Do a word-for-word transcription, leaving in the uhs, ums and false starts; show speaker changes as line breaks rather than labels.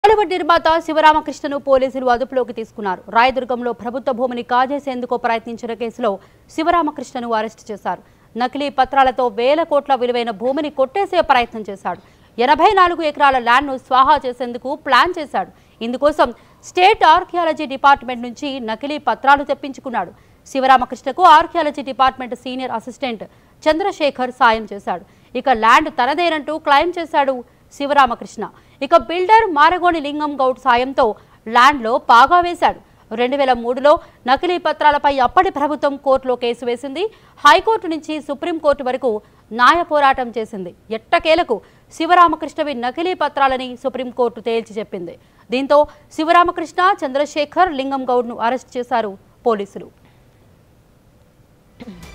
టాలీవుడ్ నిర్మాత శివరామకృష్ణను పోలీసులు అదుపులోకి తీసుకున్నారు. రాయదుర్గంలో ప్రభుత్వ భూమిని కాజేసేందుకు ప్రయత్నించిన కేసులో శివరామకృష్ణను అరెస్టు చేశారు. నకిలీ పత్రాలతో వేల కోట్ల విలువైన భూమిని కొట్టేసే ప్రయత్నం చేశాడు. ఎనభై నాలుగు ఎకరాల ల్యాండ్ను స్వాహా చేసేందుకు ప్లాన్ చేశాడు. ఇందుకోసం స్టేట్ ఆర్కియాలజీ డిపార్ట్మెంట్ నుంచి నకిలీ పత్రాలు తెప్పించుకున్నాడు. శివరామకృష్ణకు archaeology department senior assistant Chandrashekhar సాయం చేశాడు. ఇక ల్యాండ్ తనదేనంటూ క్లెయిమ్ చేశాడు శివరామకృష్ణ. ఇక బిల్డర్ మారగోని లింగం గౌడ్ సాయంతో ల్యాండ్లో పాగా వేశాడు. రెండు వేల మూడులో నకిలీ పత్రాలపై అప్పటి ప్రభుత్వం కోర్టులో కేసు వేసింది. హైకోర్టు నుంచి సుప్రీంకోర్టు వరకు న్యాయ పోరాటం చేసింది. ఎట్టకేలకు శివరామకృష్ణవి నకిలీ పత్రాలని సుప్రీంకోర్టు తేల్చి చెప్పింది. దీంతో శివరామకృష్ణ, చంద్రశేఖర్, లింగం గౌడ్ను అరెస్ట్ చేశారు పోలీసులు.